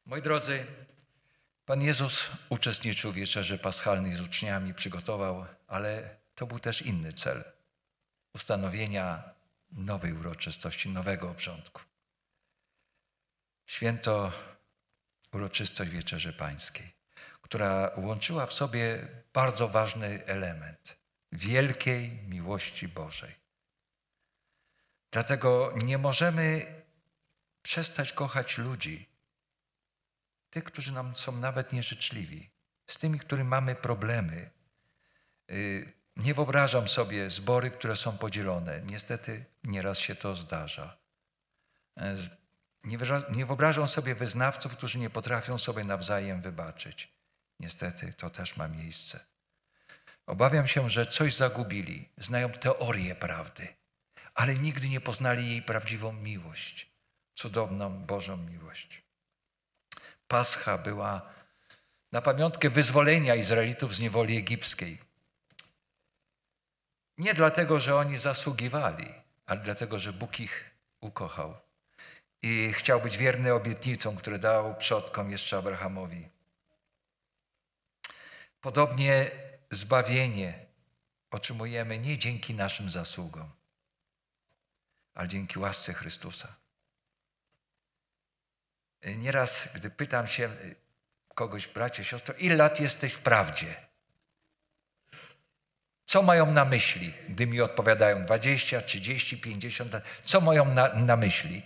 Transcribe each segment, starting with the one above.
Moi drodzy, Pan Jezus uczestniczył w wieczerzy paschalnej z uczniami, przygotował, ale to był też inny cel. Ustanowienia nowej uroczystości, nowego obrządku. Święto, uroczystość Wieczerzy Pańskiej, która łączyła w sobie bardzo ważny element wielkiej miłości Bożej. Dlatego nie możemy przestać kochać ludzi, tych, którzy nam są nawet nieżyczliwi, z tymi, którymi mamy problemy. Nie wyobrażam sobie zbory, które są podzielone. Niestety nieraz się to zdarza. Nie wyobrażam sobie wyznawców, którzy nie potrafią sobie nawzajem wybaczyć. Niestety to też ma miejsce. Obawiam się, że coś zagubili. Znają teorię prawdy, ale nigdy nie poznali jej prawdziwą miłość. Cudowną Bożą miłość. Pascha była na pamiątkę wyzwolenia Izraelitów z niewoli egipskiej. Nie dlatego, że oni zasługiwali, ale dlatego, że Bóg ich ukochał i chciał być wierny obietnicom, które dał przodkom, jeszcze Abrahamowi. Podobnie zbawienie otrzymujemy nie dzięki naszym zasługom, ale dzięki łasce Chrystusa. Nieraz, gdy pytam się kogoś, bracie, siostro, ile lat jesteś w prawdzie? Co mają na myśli, gdy mi odpowiadają 20, 30, 50 lat? Co mają na myśli?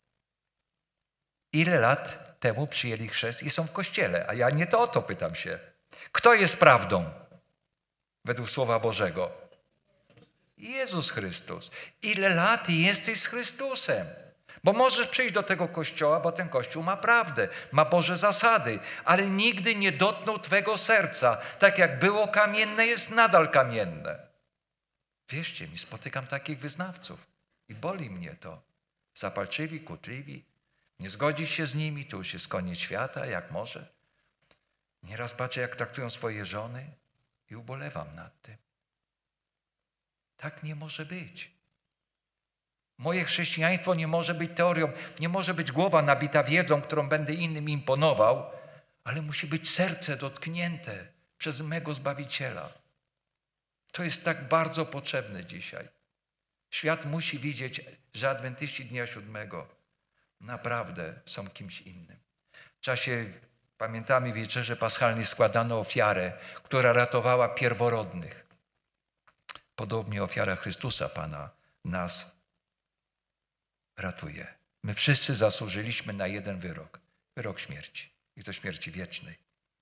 Ile lat temu przyjęli chrzest i są w kościele? A ja nie to o to pytam się. Kto jest prawdą według Słowa Bożego? Jezus Chrystus. Ile lat jesteś z Chrystusem? Bo możesz przyjść do tego kościoła, bo ten kościół ma prawdę, ma Boże zasady, ale nigdy nie dotknął twego serca. Tak jak było kamienne, jest nadal kamienne. Wierzcie mi, spotykam takich wyznawców i boli mnie to. Zapalczywi, kłótliwi, nie zgodzić się z nimi, to już jest koniec świata, jak może. Nieraz patrzę, jak traktują swoje żony i ubolewam nad tym. Tak nie może być. Moje chrześcijaństwo nie może być teorią, nie może być głowa nabita wiedzą, którą będę innym imponował, ale musi być serce dotknięte przez mego Zbawiciela. To jest tak bardzo potrzebne dzisiaj. Świat musi widzieć, że adwentyści Dnia Siódmego naprawdę są kimś innym. W czasie, pamiętamy, Wieczerzy Paschalnej składano ofiarę, która ratowała pierworodnych. Podobnie ofiara Chrystusa Pana nas ratuje. My wszyscy zasłużyliśmy na jeden wyrok. Wyrok śmierci. I to śmierci wiecznej.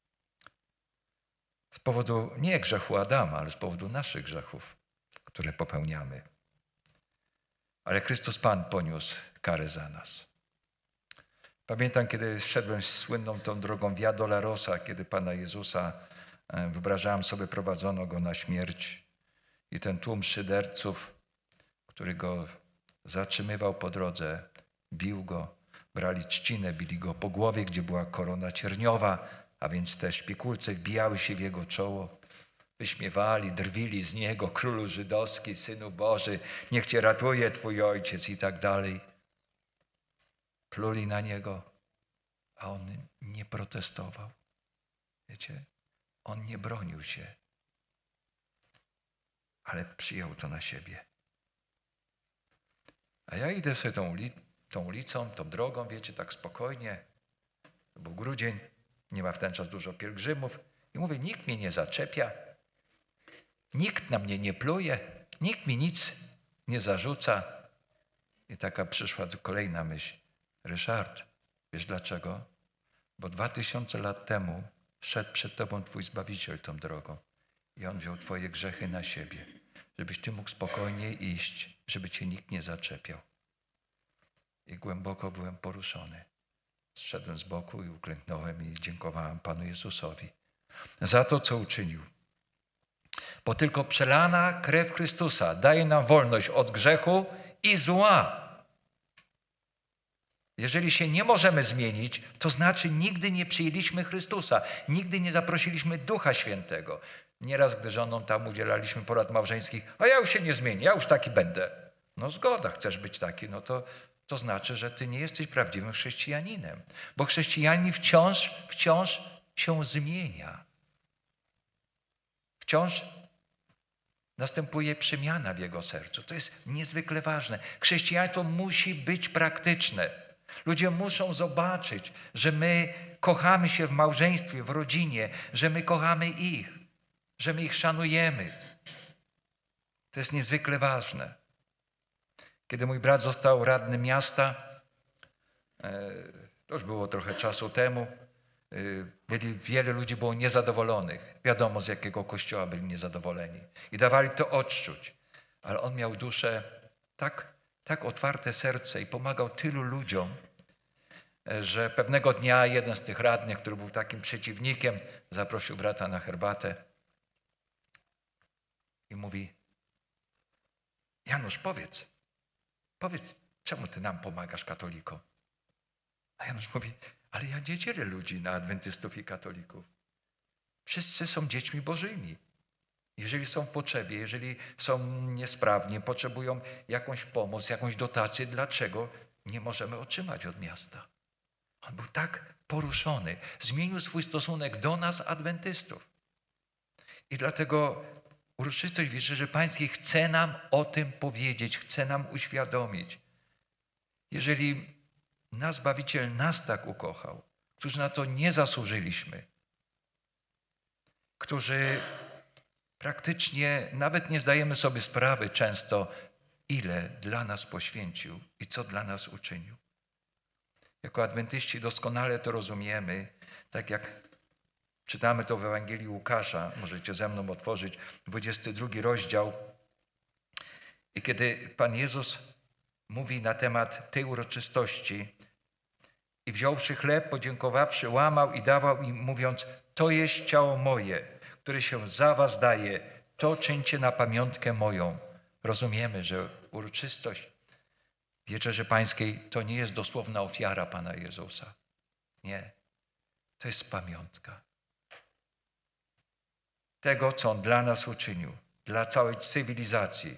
Z powodu nie grzechu Adama, ale z powodu naszych grzechów, które popełniamy. Ale Chrystus Pan poniósł karę za nas. Pamiętam, kiedy szedłem słynną tą drogą Via Dolorosa, kiedy Pana Jezusa, wyobrażałem sobie, prowadzono Go na śmierć. I ten tłum szyderców, który Go zatrzymywał po drodze, bił Go, brali trzcinę, bili Go po głowie, gdzie była korona cierniowa, a więc te szpikulce wbijały się w Jego czoło. Wyśmiewali, drwili z Niego, Królu Żydowski, Synu Boży, niech Cię ratuje Twój Ojciec i tak dalej. Pluli na Niego, a On nie protestował. Wiecie, On nie bronił się, ale przyjął to na siebie. A ja idę sobie tą ulicą, tą drogą, wiecie, tak spokojnie. To był grudzień, nie ma w ten czas dużo pielgrzymów. I mówię, nikt mnie nie zaczepia, nikt na mnie nie pluje, nikt mi nic nie zarzuca. I taka przyszła kolejna myśl. Ryszard, wiesz dlaczego? Bo 2000 lat temu szedł przed Tobą Twój Zbawiciel tą drogą i On wziął Twoje grzechy na siebie, żebyś Ty mógł spokojnie iść, żeby Cię nikt nie zaczepiał. I głęboko byłem poruszony. Zszedłem z boku i uklęknąłem i dziękowałem Panu Jezusowi za to, co uczynił. Bo tylko przelana krew Chrystusa daje nam wolność od grzechu i zła. Jeżeli się nie możemy zmienić, to znaczy nigdy nie przyjęliśmy Chrystusa, nigdy nie zaprosiliśmy Ducha Świętego. Nieraz, gdy żonom tam udzielaliśmy porad małżeńskich, a ja już się nie zmienię, ja już taki będę. No zgoda, chcesz być taki, no to to znaczy, że ty nie jesteś prawdziwym chrześcijaninem. Bo chrześcijanin wciąż się zmienia. Wciąż następuje przemiana w jego sercu. To jest niezwykle ważne. Chrześcijaństwo musi być praktyczne. Ludzie muszą zobaczyć, że my kochamy się w małżeństwie, w rodzinie, że my kochamy ich, że my ich szanujemy. To jest niezwykle ważne. Kiedy mój brat został radnym miasta, to już było trochę czasu temu, wiele ludzi było niezadowolonych. Wiadomo, z jakiego kościoła byli niezadowoleni. I dawali to odczuć. Ale on miał duszę, tak otwarte serce i pomagał tylu ludziom, że pewnego dnia jeden z tych radnych, który był takim przeciwnikiem, zaprosił brata na herbatę i mówi: Janusz, powiedz, czemu ty nam pomagasz, katolikom? A Janusz mówi: ale ja nie dzielę ludzi na adwentystów i katolików. Wszyscy są dziećmi bożymi. Jeżeli są w potrzebie, jeżeli są niesprawni, potrzebują jakąś pomoc, jakąś dotację, dlaczego nie możemy otrzymać od miasta? On był tak poruszony. Zmienił swój stosunek do nas, adwentystów. I dlatego uroczystość Wieczerzy Pańskiej chce nam o tym powiedzieć, chce nam uświadomić. Jeżeli nas Zbawiciel nas tak ukochał, którzy na to nie zasłużyliśmy, którzy praktycznie nawet nie zdajemy sobie sprawy często, ile dla nas poświęcił i co dla nas uczynił. Jako adwentyści doskonale to rozumiemy, tak jak czytamy to w Ewangelii Łukasza, możecie ze mną otworzyć 22 rozdział. I kiedy Pan Jezus mówi na temat tej uroczystości: i wziąwszy chleb, podziękowawszy, łamał i dawał im, mówiąc: to jest ciało moje, które się za was daje, to czyńcie na pamiątkę moją. Rozumiemy, że uroczystość Wieczerzy Pańskiej to nie jest dosłowna ofiara Pana Jezusa. Nie. To jest pamiątka tego, co On dla nas uczynił, dla całej cywilizacji.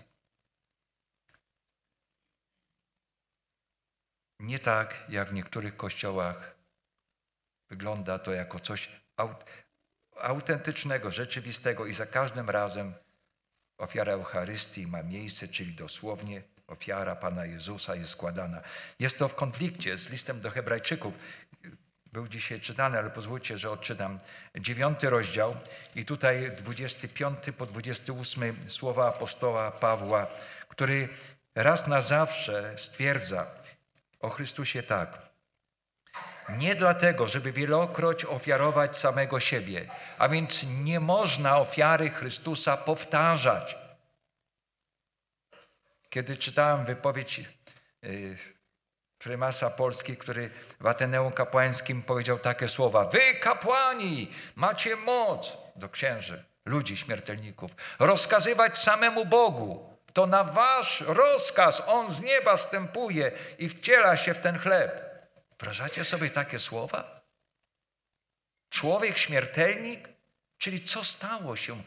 Nie tak, jak w niektórych kościołach wygląda to jako coś autentycznego, rzeczywistego i za każdym razem ofiara Eucharystii ma miejsce, czyli dosłownie ofiara Pana Jezusa jest składana. Jest to w konflikcie z listem do Hebrajczyków. Był dzisiaj czytany, ale pozwólcie, że odczytam 9 rozdział i tutaj 25 po 28 słowa apostoła Pawła, który raz na zawsze stwierdza o Chrystusie tak: nie dlatego, żeby wielokroć ofiarować samego siebie, a więc nie można ofiary Chrystusa powtarzać. Kiedy czytałem wypowiedź prymasa Polski, który w Ateneum Kapłańskim powiedział takie słowa: wy, kapłani, macie moc do księży, ludzi, śmiertelników, rozkazywać samemu Bogu. To na wasz rozkaz On z nieba zstępuje i wciela się w ten chleb. Wyobrażacie sobie takie słowa? Człowiek śmiertelnik? Czyli co stało się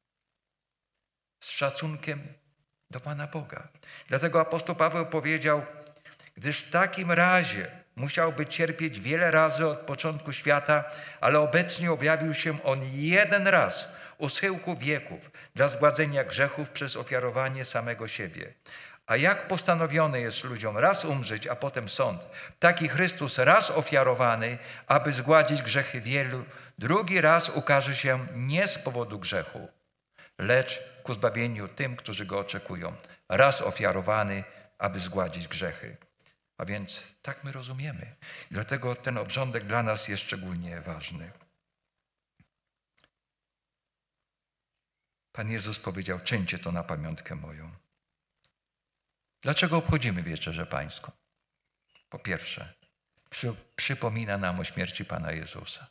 z szacunkiem do Pana Boga? Dlatego apostoł Paweł powiedział: gdyż w takim razie musiałby cierpieć wiele razy od początku świata, ale obecnie objawił się On jeden raz u schyłku wieków dla zgładzenia grzechów przez ofiarowanie samego siebie. A jak postanowione jest ludziom raz umrzeć, a potem sąd, taki Chrystus raz ofiarowany, aby zgładzić grzechy wielu, drugi raz ukaże się nie z powodu grzechu, lecz ku zbawieniu tym, którzy Go oczekują. Raz ofiarowany, aby zgładzić grzechy. A więc tak my rozumiemy. Dlatego ten obrządek dla nas jest szczególnie ważny. Pan Jezus powiedział: czyńcie to na pamiątkę moją. Dlaczego obchodzimy Wieczerzę Pańską? Po pierwsze, przypomina nam o śmierci Pana Jezusa.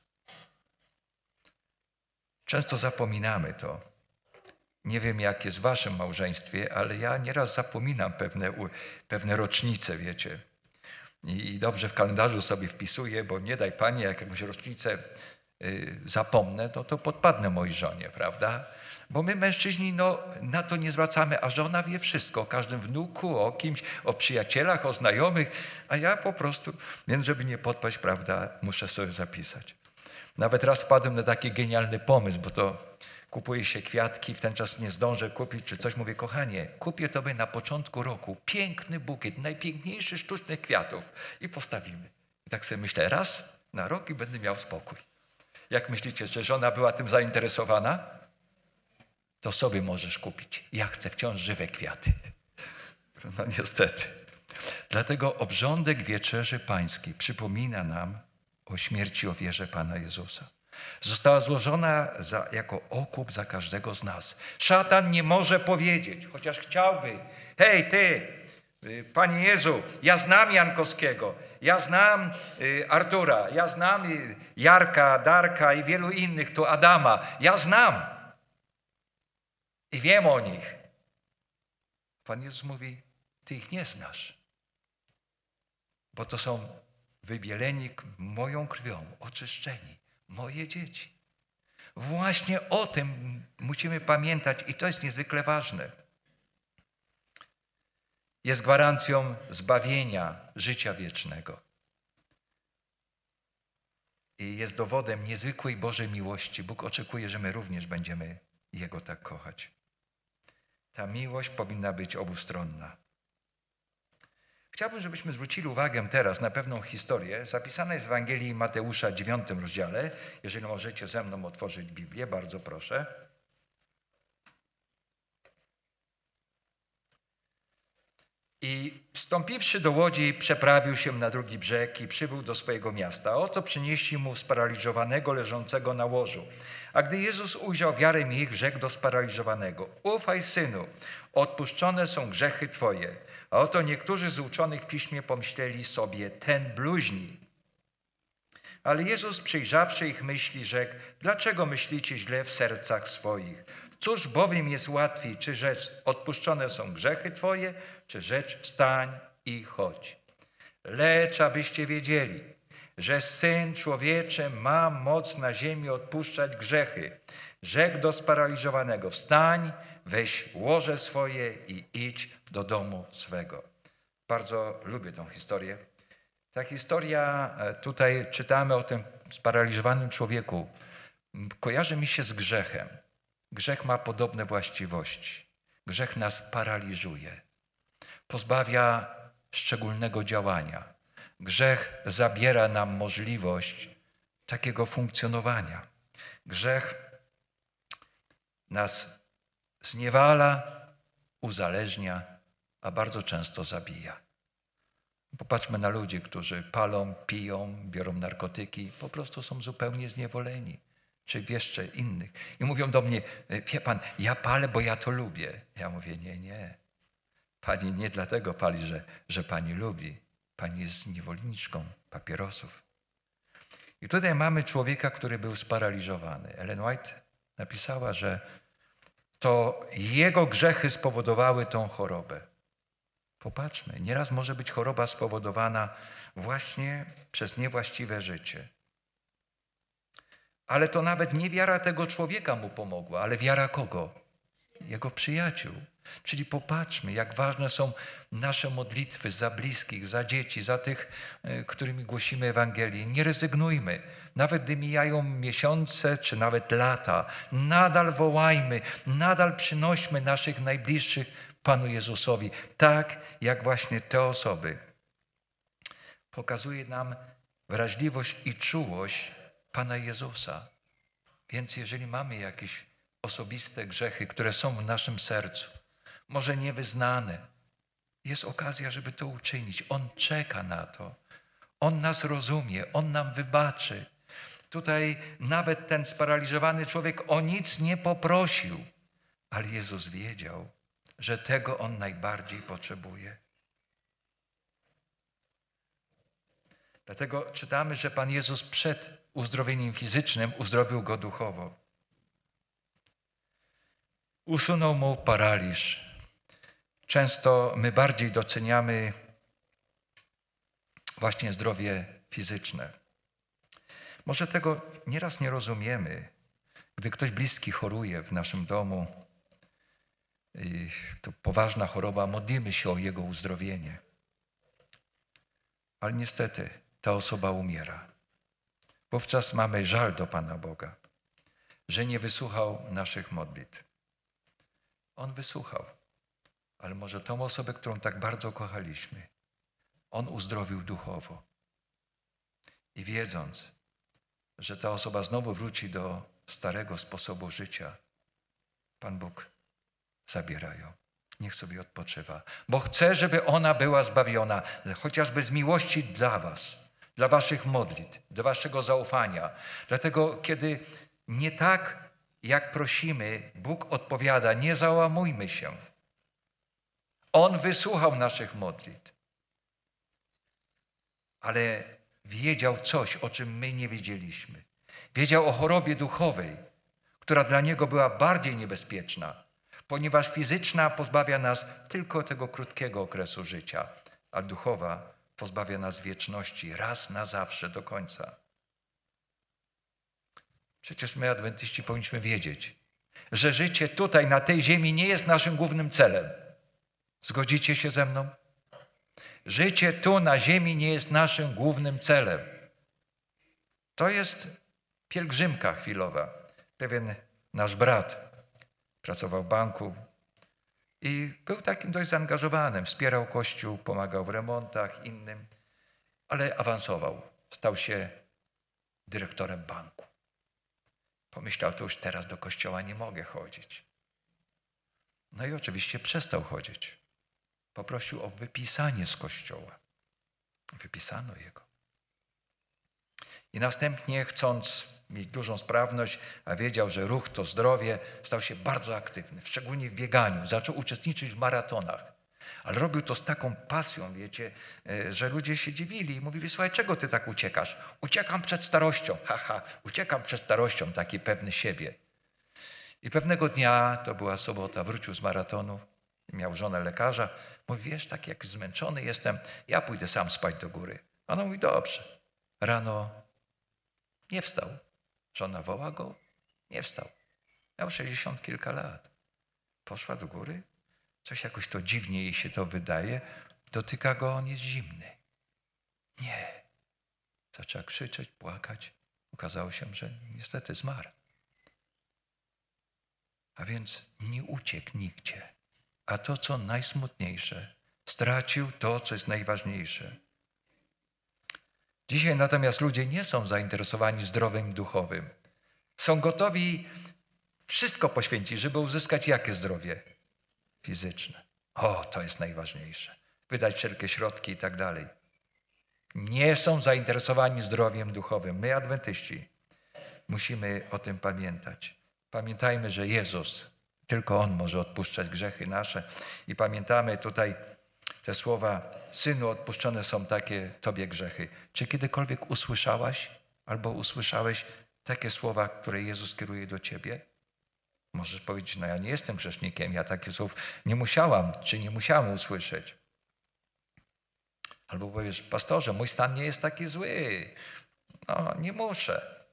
Często zapominamy to. Nie wiem, jak jest w waszym małżeństwie, ale ja nieraz zapominam pewne rocznice, wiecie. I dobrze w kalendarzu sobie wpisuję, bo nie daj Panie, jak jakąś rocznicę zapomnę, to podpadnę mojej żonie, prawda? Bo my mężczyźni na to nie zwracamy, a żona wie wszystko o każdym wnuku, o kimś, o przyjacielach, o znajomych, a ja po prostu, więc żeby nie podpaść, prawda, muszę sobie zapisać. Nawet raz wpadłem na taki genialny pomysł, bo to kupuje się kwiatki, w ten czas nie zdążę kupić czy coś. Mówię, kochanie, kupię tobie na początku roku piękny bukiet, najpiękniejszych sztucznych kwiatów i postawimy. I tak sobie myślę, raz na rok i będę miał spokój. Jak myślicie, że żona była tym zainteresowana? To sobie możesz kupić. Ja chcę wciąż żywe kwiaty. No niestety. Dlatego obrządek Wieczerzy Pańskiej przypomina nam o śmierci, o wierze Pana Jezusa. Została złożona jako okup za każdego z nas. Szatan nie może powiedzieć, chociaż chciałby, hej ty, Panie Jezu, ja znam Jankowskiego, ja znam Artura, ja znam Jarka, Darka i wielu innych, tu Adama, ja znam i wiem o nich. Pan Jezus mówi, ty ich nie znasz, bo to są wybieleni moją krwią, oczyszczeni, moje dzieci. Właśnie o tym musimy pamiętać i to jest niezwykle ważne. Jest gwarancją zbawienia, życia wiecznego. I jest dowodem niezwykłej Bożej miłości. Bóg oczekuje, że my również będziemy Jego tak kochać. Ta miłość powinna być obustronna. Chciałbym, żebyśmy zwrócili uwagę teraz na pewną historię. Zapisana jest w Ewangelii Mateusza 9 rozdziale. Jeżeli możecie ze mną otworzyć Biblię, bardzo proszę. I wstąpiwszy do łodzi, przeprawił się na drugi brzeg i przybył do swojego miasta. Oto przynieśli mu sparaliżowanego leżącego na łożu. A gdy Jezus ujrzał wiarę ich, rzekł do sparaliżowanego: ufaj, synu, odpuszczone są grzechy twoje. A oto niektórzy z uczonych w piśmie pomyśleli sobie: ten bluźni. Ale Jezus, przyjrzawszy ich myśli, rzekł: dlaczego myślicie źle w sercach swoich? Cóż bowiem jest łatwiej, czy rzecz odpuszczone są grzechy twoje, czy rzecz wstań i chodź. Lecz abyście wiedzieli, że Syn Człowieczy ma moc na ziemi odpuszczać grzechy. Rzekł do sparaliżowanego: wstań, weź łoże swoje i idź do domu swego. Bardzo lubię tę historię. Ta historia, tutaj czytamy o tym sparaliżowanym człowieku, kojarzy mi się z grzechem. Grzech ma podobne właściwości. Grzech nas paraliżuje. Pozbawia szczególnego działania. Grzech zabiera nam możliwość takiego funkcjonowania. Grzech nas zniewala, uzależnia, a bardzo często zabija. Popatrzmy na ludzi, którzy palą, piją, biorą narkotyki, po prostu są zupełnie zniewoleni. Czy jeszcze innych. I mówią do mnie: wie pan, ja palę, bo ja to lubię. Ja mówię: nie. Pani nie dlatego pali, że pani lubi. Pani jest niewolniczką papierosów. I tutaj mamy człowieka, który był sparaliżowany. Ellen White napisała, że to jego grzechy spowodowały tą chorobę. Popatrzmy, nieraz może być choroba spowodowana właśnie przez niewłaściwe życie. Ale to nawet nie wiara tego człowieka mu pomogła, ale wiara kogo? Jego przyjaciół. Czyli popatrzmy, jak ważne są nasze modlitwy za bliskich, za dzieci, za tych, którymi głosimy Ewangelię. Nie rezygnujmy. Nawet gdy mijają miesiące czy nawet lata, nadal wołajmy, nadal przynośmy naszych najbliższych Panu Jezusowi. Tak jak właśnie te osoby. Pokazuje nam wrażliwość i czułość Pana Jezusa. Więc jeżeli mamy jakieś osobiste grzechy, które są w naszym sercu, może niewyznane, jest okazja, żeby to uczynić. On czeka na to. On nas rozumie. On nam wybaczy. Tutaj nawet ten sparaliżowany człowiek o nic nie poprosił, ale Jezus wiedział, że tego on najbardziej potrzebuje. Dlatego czytamy, że Pan Jezus przed uzdrowieniem fizycznym uzdrowił go duchowo. Usunął mu paraliż. Często my bardziej doceniamy właśnie zdrowie fizyczne. Może tego nieraz nie rozumiemy Gdy ktoś bliski choruje w naszym domu, to poważna choroba, modlimy się o jego uzdrowienie. Ale niestety ta osoba umiera. Wówczas mamy żal do Pana Boga, że nie wysłuchał naszych modlitw. On wysłuchał, ale może tą osobę, którą tak bardzo kochaliśmy, On uzdrowił duchowo. I wiedząc, że ta osoba znowu wróci do starego sposobu życia, Pan Bóg zabiera ją. Niech sobie odpoczywa. Bo chcę, żeby ona była zbawiona, chociażby z miłości dla was, dla waszych modlitw, dla waszego zaufania. Dlatego, kiedy nie tak, jak prosimy, Bóg odpowiada, nie załamujmy się. On wysłuchał naszych modlitw, ale wiedział coś, o czym my nie wiedzieliśmy. Wiedział o chorobie duchowej, która dla niego była bardziej niebezpieczna, ponieważ fizyczna pozbawia nas tylko tego krótkiego okresu życia, a duchowa pozbawia nas wieczności, raz na zawsze, do końca. Przecież my, adwentyści, powinniśmy wiedzieć, że życie tutaj, na tej ziemi, nie jest naszym głównym celem. Zgodzicie się ze mną? Życie tu na ziemi nie jest naszym głównym celem. To jest pielgrzymka chwilowa. Pewien nasz brat pracował w banku i był takim dość zaangażowanym. Wspierał Kościół, pomagał w remontach innym, ale awansował. Stał się dyrektorem banku. Pomyślał, to już teraz do kościoła nie mogę chodzić. No i oczywiście przestał chodzić. Poprosił o wypisanie z kościoła. Wypisano jego. I następnie, chcąc mieć dużą sprawność, a wiedział, że ruch to zdrowie, stał się bardzo aktywny, szczególnie w bieganiu. Zaczął uczestniczyć w maratonach. Ale robił to z taką pasją, wiecie, że ludzie się dziwili i mówili, słuchaj, czego ty tak uciekasz? Uciekam przed starością. Uciekam przed starością, taki pewny siebie. I pewnego dnia, to była sobota, wrócił z maratonu, miał żonę lekarza. Mówi, wiesz, tak jak zmęczony jestem, ja pójdę sam spać do góry. Ona mówi, dobrze. Rano nie wstał. Żona woła go, nie wstał. Miał 60 kilka lat. Poszła do góry, coś jakoś to dziwnie jej się to wydaje, dotyka go, on jest zimny. Nie. Zaczęła krzyczeć, płakać. Okazało się, że niestety zmarł. A więc nie uciekł nigdzie. A to, co najsmutniejsze, stracił to, co jest najważniejsze. Dzisiaj natomiast ludzie nie są zainteresowani zdrowiem duchowym. Są gotowi wszystko poświęcić, żeby uzyskać jakie zdrowie? Fizyczne. To jest najważniejsze. Wydać wszelkie środki i tak dalej. Nie są zainteresowani zdrowiem duchowym. My, adwentyści, musimy o tym pamiętać. Pamiętajmy, że Jezus, tylko On może odpuszczać grzechy nasze. I pamiętamy tutaj te słowa, Synu, odpuszczone są takie Tobie grzechy. Czy kiedykolwiek usłyszałaś albo usłyszałeś takie słowa, które Jezus kieruje do ciebie? Możesz powiedzieć, ja nie jestem grzesznikiem, ja takich słów nie musiałam, czy nie musiałam usłyszeć. Albo powiesz, pastorze, mój stan nie jest taki zły. Nie muszę.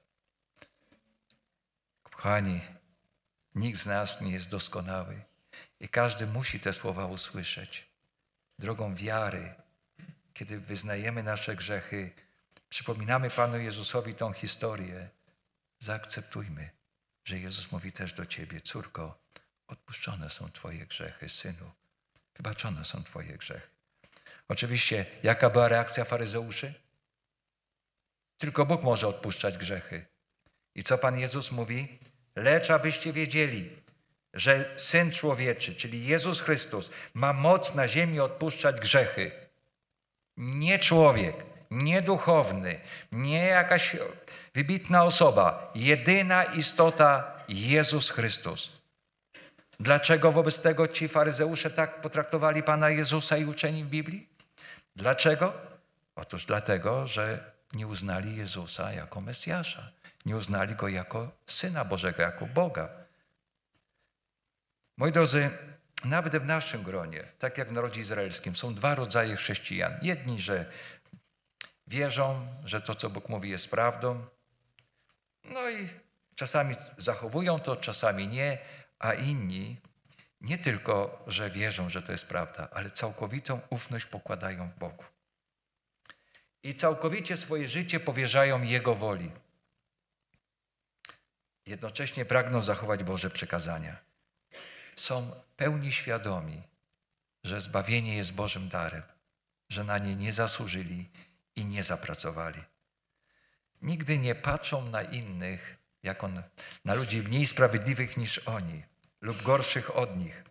Kochani, nikt z nas nie jest doskonały i każdy musi te słowa usłyszeć. Drogą wiary, kiedy wyznajemy nasze grzechy, przypominamy Panu Jezusowi tą historię, zaakceptujmy, że Jezus mówi też do ciebie, córko, odpuszczone są twoje grzechy, synu, wybaczone są twoje grzechy. Oczywiście, jaka była reakcja faryzeuszy? Tylko Bóg może odpuszczać grzechy. I co Pan Jezus mówi? Lecz abyście wiedzieli, że Syn Człowieczy, czyli Jezus Chrystus, ma moc na ziemi odpuszczać grzechy. Nie człowiek, nie duchowny, nie jakaś wybitna osoba. Jedyna istota Jezus Chrystus. Dlaczego wobec tego ci faryzeusze tak potraktowali Pana Jezusa i uczeni w Biblii? Dlaczego? Otóż dlatego, że nie uznali Jezusa jako Mesjasza. Nie uznali Go jako Syna Bożego, jako Boga. Moi drodzy, nawet w naszym gronie, tak jak w narodzie izraelskim, są dwa rodzaje chrześcijan. Jedni, że wierzą, że to, co Bóg mówi, jest prawdą. I Czasami zachowują to, czasami nie, a inni nie tylko, że wierzą, że to jest prawda, ale całkowitą ufność pokładają w Bogu. I całkowicie swoje życie powierzają Jego woli. Jednocześnie pragną zachować Boże przykazania. Są pełni świadomi, że zbawienie jest Bożym darem, że na nie nie zasłużyli i nie zapracowali. Nigdy nie patrzą na innych jako na ludzi mniej sprawiedliwych niż oni lub gorszych od nich.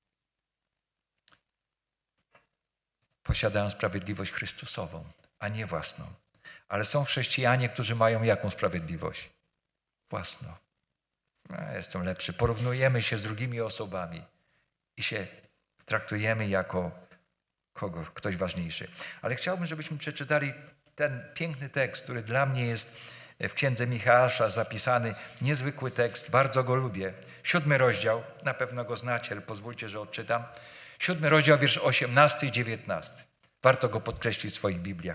Posiadają sprawiedliwość Chrystusową, a nie własną. Ale są chrześcijanie, którzy mają jaką sprawiedliwość? Własną. Jestem lepszy. Porównujemy się z drugimi osobami i się traktujemy jako ktoś ważniejszy. Ale chciałbym, żebyśmy przeczytali ten piękny tekst, który dla mnie jest w księdze Micheała zapisany. Niezwykły tekst, bardzo go lubię. 7 rozdział, na pewno go znacie, ale pozwólcie, że odczytam. 7 rozdział, wiersz 18 i 19. Warto go podkreślić w swoich Bibliach.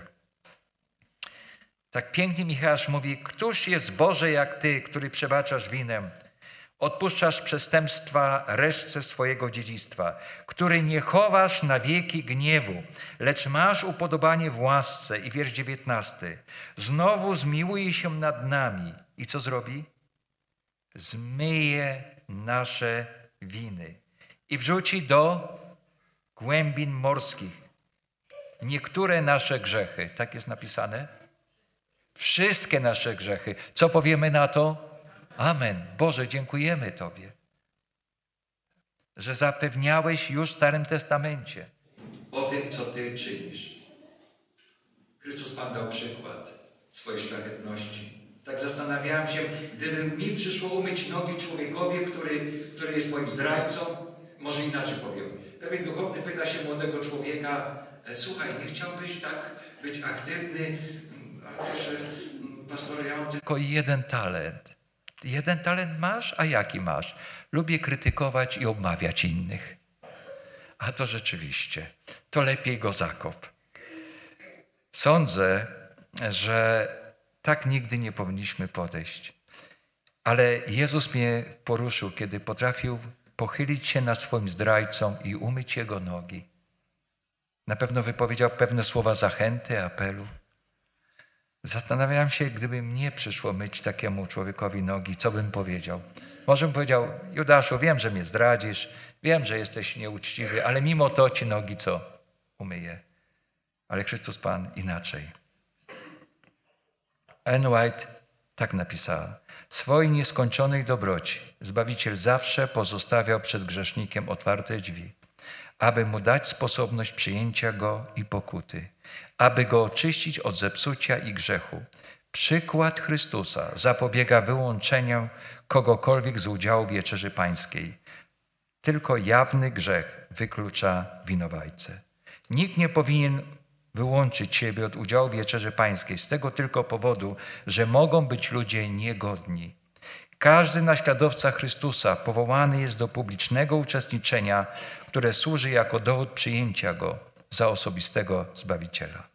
Tak pięknie Micheał mówi: Któż jest Boże jak Ty, który przebaczasz winę, odpuszczasz przestępstwa resztce swojego dziedzictwa, który nie chowasz na wieki gniewu, lecz masz upodobanie w łasce. I wiersz 19. Znowu zmiłuje się nad nami. I co zrobi? Zmyje nasze winy i wrzuci do głębin morskich niektóre nasze grzechy. Tak jest napisane? Wszystkie nasze grzechy. Co powiemy na to? Amen. Boże, dziękujemy Tobie, że zapewniałeś już w Starym Testamencie o tym, co Ty czynisz. Chrystus Pan dał przykład swojej szlachetności. Tak zastanawiałem się, gdyby mi przyszło umyć nogi człowiekowi, który jest moim zdrajcą, może inaczej powiem. Pewien duchowny pyta się młodego człowieka: słuchaj, nie chciałbyś tak być aktywny? A proszę, pastorze, ja mam tylko jeden talent. Jeden talent masz? A jaki masz? Lubię krytykować i obmawiać innych. A to rzeczywiście, to lepiej go zakop. Sądzę, że tak nigdy nie powinniśmy podejść. Ale Jezus mnie poruszył, kiedy potrafił pochylić się nad swoim zdrajcą i umyć jego nogi. Na pewno wypowiedział pewne słowa zachęty, apelu. Zastanawiałem się, gdyby mnie przyszło myć takiemu człowiekowi nogi, co bym powiedział. Może bym powiedział: Judaszu, wiem, że mnie zdradzisz, wiem, że jesteś nieuczciwy, ale mimo to ci nogi co? Umyję. Ale Chrystus Pan inaczej. Ellen White tak napisała: swojej nieskończonej dobroci Zbawiciel zawsze pozostawiał przed grzesznikiem otwarte drzwi, aby mu dać sposobność przyjęcia go i pokuty, aby go oczyścić od zepsucia i grzechu. Przykład Chrystusa zapobiega wyłączeniu kogokolwiek z udziału w Wieczerzy Pańskiej. Tylko jawny grzech wyklucza winowajcę. Nikt nie powinien wyłączyć siebie od udziału w Wieczerzy Pańskiej z tego tylko powodu, że mogą być ludzie niegodni. Każdy naśladowca Chrystusa powołany jest do publicznego uczestniczenia, które służy jako dowód przyjęcia Go za osobistego Zbawiciela.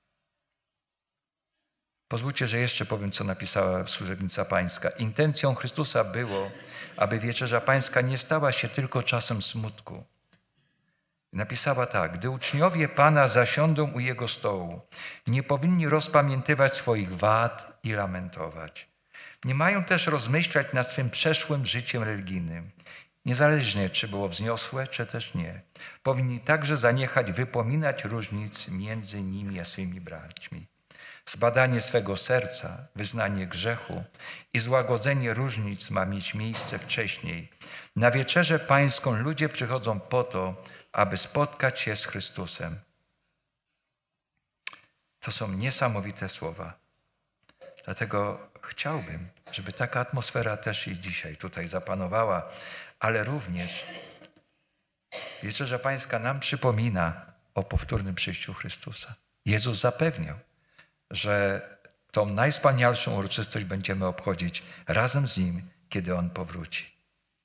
Pozwólcie, że jeszcze powiem, co napisała służebnica pańska. Intencją Chrystusa było, aby Wieczerza Pańska nie stała się tylko czasem smutku. Napisała tak: gdy uczniowie Pana zasiądą u Jego stołu, nie powinni rozpamiętywać swoich wad i lamentować. Nie mają też rozmyślać nad swym przeszłym życiem religijnym, niezależnie czy było wzniosłe, czy też nie. Powinni także zaniechać wypominać różnic między nimi a swymi braćmi. Zbadanie swego serca, wyznanie grzechu i złagodzenie różnic ma mieć miejsce wcześniej. Na Wieczerzę Pańską ludzie przychodzą po to, aby spotkać się z Chrystusem. To są niesamowite słowa. Dlatego chciałbym, żeby taka atmosfera też i dzisiaj tutaj zapanowała, ale również Wieczerza Pańska nam przypomina o powtórnym przyjściu Chrystusa. Jezus zapewniał, że tą najwspanialszą uroczystość będziemy obchodzić razem z Nim, kiedy On powróci.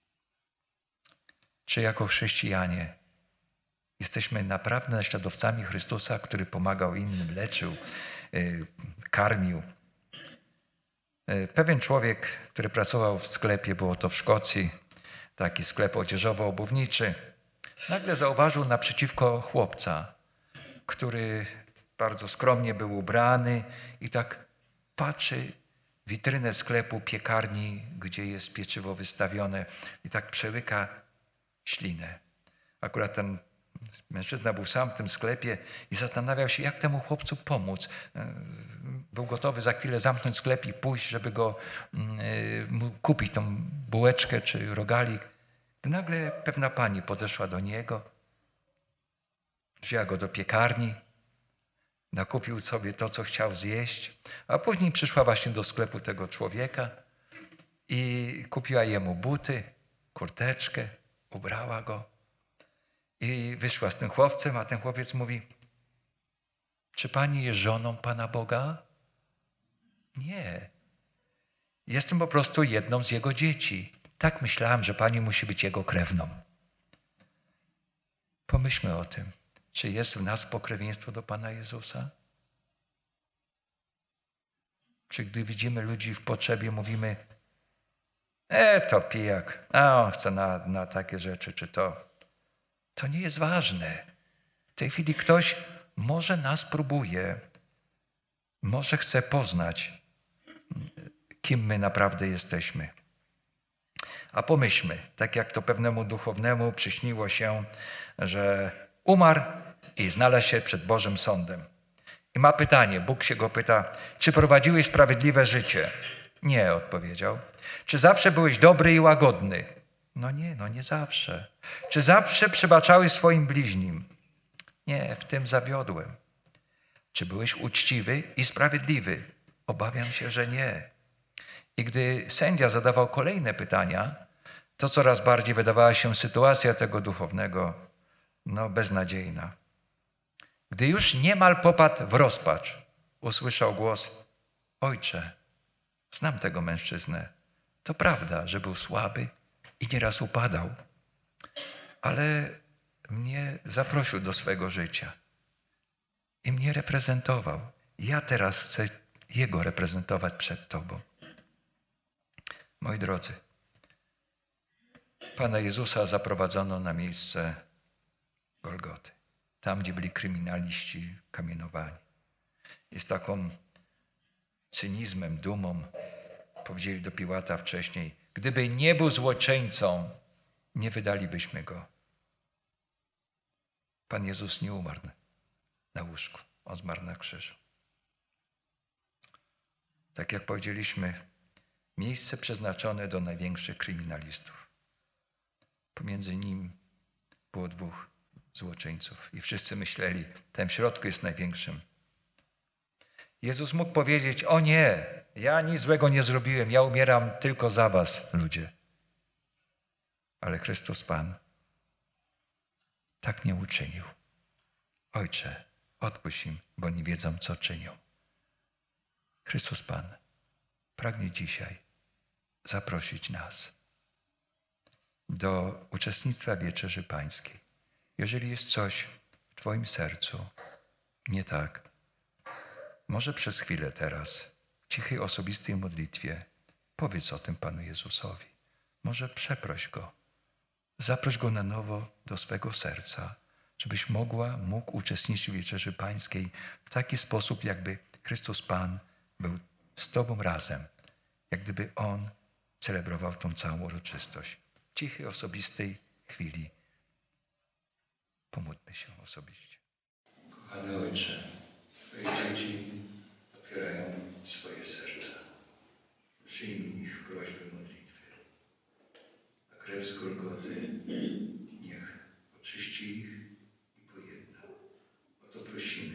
Czy jako chrześcijanie jesteśmy naprawdę naśladowcami Chrystusa, który pomagał innym, leczył, karmił, Pewien człowiek, który pracował w sklepie, było to w Szkocji, taki sklep odzieżowo-obuwniczy, nagle zauważył naprzeciwko chłopca, który bardzo skromnie był ubrany i tak patrzy w witrynę sklepu, piekarni, gdzie jest pieczywo wystawione i tak przełyka ślinę. Akurat ten mężczyzna był sam w tym sklepie i zastanawiał się, jak temu chłopcu pomóc. Był gotowy za chwilę zamknąć sklep i pójść, żeby go kupić tą bułeczkę czy rogalik. Gdy nagle pewna pani podeszła do niego, wzięła go do piekarni, nakupił sobie to, co chciał zjeść, a później przyszła właśnie do sklepu tego człowieka i kupiła jemu buty, kurteczkę, ubrała go i wyszła z tym chłopcem, a ten chłopiec mówi: czy pani jest żoną Pana Boga? Nie. Jestem po prostu jedną z Jego dzieci. Tak myślałem, że pani musi być Jego krewną. Pomyślmy o tym. Czy jest w nas pokrewieństwo do Pana Jezusa? Czy gdy widzimy ludzi w potrzebie, mówimy: to pijak, on chce na takie rzeczy, czy to. To nie jest ważne. W tej chwili ktoś może nas próbuje, może chce poznać, kim my naprawdę jesteśmy. A pomyślmy, tak jak to pewnemu duchownemu przyśniło się, że umarł i znalazł się przed Bożym Sądem. I ma pytanie, Bóg się go pyta: czy prowadziłeś sprawiedliwe życie? Nie, odpowiedział. Czy zawsze byłeś dobry i łagodny? Nie zawsze. Czy zawsze przebaczałeś swoim bliźnim? Nie, w tym zawiodłem. Czy byłeś uczciwy i sprawiedliwy? Obawiam się, że nie. I gdy sędzia zadawał kolejne pytania, to coraz bardziej wydawała się sytuacja tego duchownego beznadziejna. Gdy już niemal popadł w rozpacz, usłyszał głos: ojcze, znam tego mężczyznę. To prawda, że był słaby i nieraz upadał, ale mnie zaprosił do swego życia i mnie reprezentował. Ja teraz chcę Jego reprezentować przed Tobą. Moi drodzy, Pana Jezusa zaprowadzono na miejsce Golgoty, tam gdzie byli kryminaliści kamienowani. I z taką cynizmem, dumą powiedzieli do Piłata wcześniej: gdyby nie był złoczyńcą, nie wydalibyśmy go. Pan Jezus nie umarł na łóżku, on zmarł na krzyżu. Tak jak powiedzieliśmy, miejsce przeznaczone do największych kryminalistów. Pomiędzy nim było dwóch złoczyńców i wszyscy myśleli, ten w środku jest największym. Jezus mógł powiedzieć: o nie, ja nic złego nie zrobiłem, ja umieram tylko za was, ludzie. Ale Chrystus Pan tak nie uczynił. Ojcze, odpuść im, bo nie wiedzą, co czynią. Chrystus Pan pragnie dzisiaj zaprosić nas do uczestnictwa w Wieczerzy Pańskiej. Jeżeli jest coś w Twoim sercu nie tak, może przez chwilę teraz w cichej, osobistej modlitwie powiedz o tym Panu Jezusowi. Może przeproś Go. Zaproś Go na nowo do swego serca, żebyś mógł uczestniczyć w Wieczerzy Pańskiej w taki sposób, jakby Chrystus Pan był z Tobą razem, jak gdyby On celebrował tą całą uroczystość. W cichej, osobistej chwili pomódlmy się osobiście. Kochany Ojcze, Twoje dzieci otwierają swoje serca. Przyjmij ich prośby, modlitwy. A krew z Golgoty niech oczyści ich i pojedna. O to prosimy.